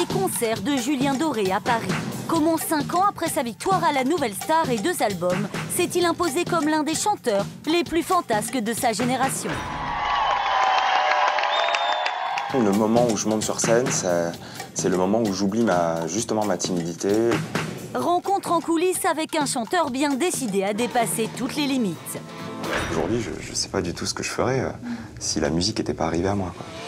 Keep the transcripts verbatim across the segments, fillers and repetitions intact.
les concerts de Julien Doré à Paris. Comment cinq ans après sa victoire à la Nouvelle Star et deux albums, s'est-il imposé comme l'un des chanteurs les plus fantasques de sa génération? Le moment où je monte sur scène, c'est le moment où j'oublie ma, justement ma timidité. Rencontre en coulisses avec un chanteur bien décidé à dépasser toutes les limites. Aujourd'hui, je ne sais pas du tout ce que je ferais euh, si la musique n'était pas arrivée à moi, quoi.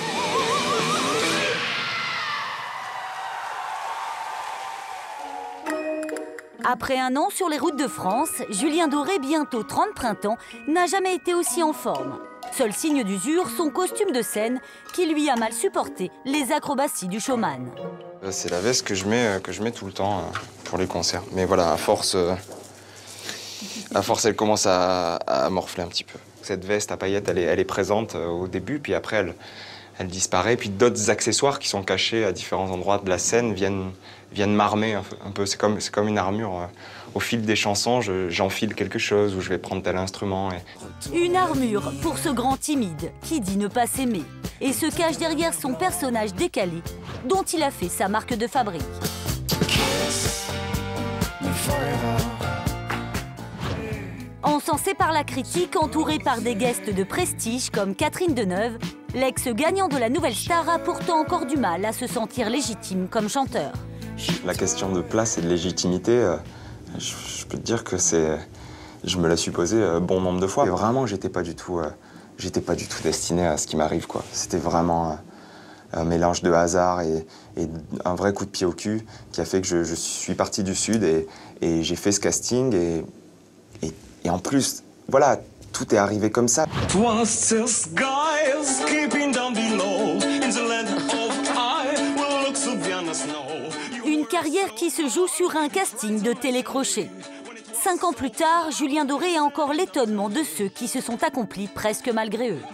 Après un an sur les routes de France, Julien Doré, bientôt trente printemps, n'a jamais été aussi en forme. Seul signe d'usure, son costume de scène qui lui a mal supporté les acrobaties du showman. C'est la veste que je mets, que je mets tout le temps pour les concerts. Mais voilà, à force, à force elle commence à, à morfler un petit peu. Cette veste à paillettes, elle est, elle est présente au début, puis après elle, elle disparaît. Puis d'autres accessoires qui sont cachés à différents endroits de la scène viennent, viennent m'armer un peu. C'est comme, c'est comme une armure. Au fil des chansons, j'enfile quelque chose ou je vais prendre tel instrument. Et... Une armure pour ce grand timide qui dit ne pas s'aimer et se cache derrière son personnage décalé dont il a fait sa marque de fabrique. Encensé par la critique, entouré par des guests de prestige comme Catherine Deneuve, l'ex-gagnant de la Nouvelle Star a pourtant encore du mal à se sentir légitime comme chanteur. La question de place et de légitimité, euh, je, je peux te dire que c'est, je me la suis posée euh, bon nombre de fois. Et vraiment, j'étais pas du tout, euh, j'étais pas du tout destiné à ce qui m'arrive, quoi. C'était vraiment euh, un mélange de hasard et, et un vrai coup de pied au cul qui a fait que je, je suis parti du Sud et, et j'ai fait ce casting et, et, et en plus, voilà, tout est arrivé comme ça. Une carrière qui se joue sur un casting de télécrochet. Cinq ans plus tard, Julien Doré a encore l'étonnement de ceux qui se sont accomplis presque malgré eux.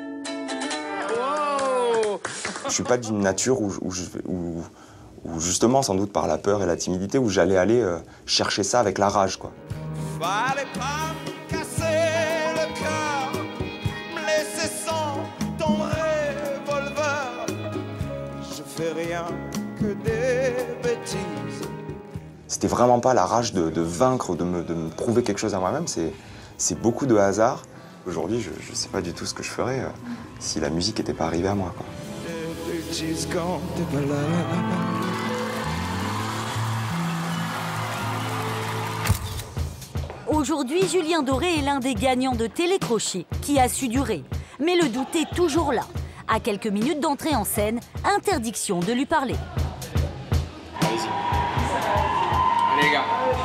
Je suis pas d'une nature où, où, je, où, où justement, sans doute par la peur et la timidité, où j'allais aller euh, chercher ça avec la rage, quoi. Fallait pas me casser le cœur, me laisser sans ton revolver. Je fais rien que des bêtises. C'était vraiment pas la rage de, de vaincre ou de me, de me prouver quelque chose à moi-même, c'est beaucoup de hasard. Aujourd'hui, je, je sais pas du tout ce que je ferais euh, si la musique n'était pas arrivée à moi, quoi. Aujourd'hui, Julien Doré est l'un des gagnants de télécrochet qui a su durer. Mais le doute est toujours là. À quelques minutes d'entrée en scène, interdiction de lui parler. Allez-y. Allez les gars.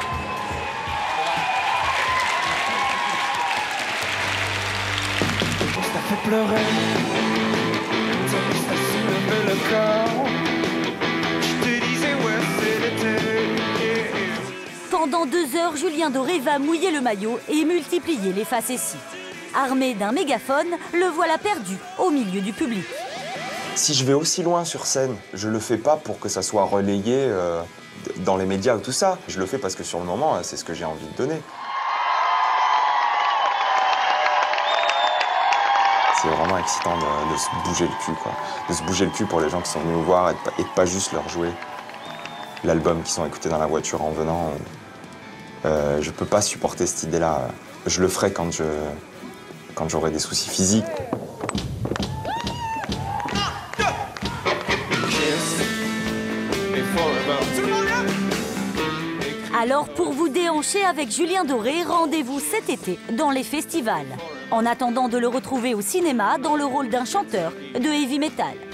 Ça fait pleurer. Ça soulève le corps. Je te disais ouais c'est l'été. Pendant deux heures, Julien Doré va mouiller le maillot et multiplier les facéties. Armé d'un mégaphone, le voilà perdu au milieu du public. Si je vais aussi loin sur scène, je le fais pas pour que ça soit relayé euh, dans les médias ou tout ça. Je le fais parce que sur le moment, c'est ce que j'ai envie de donner. C'est vraiment excitant de, de se bouger le cul, quoi. De se bouger le cul pour les gens qui sont venus nous voir et de, et de pas juste leur jouer l'album qu'ils ont écouté dans la voiture en venant. Euh, je peux pas supporter cette idée-là. Je le ferai quand je, quand j'aurai des soucis physiques. Alors pour vous déhancher avec Julien Doré, rendez-vous cet été dans les festivals. En attendant de le retrouver au cinéma dans le rôle d'un chanteur de heavy metal.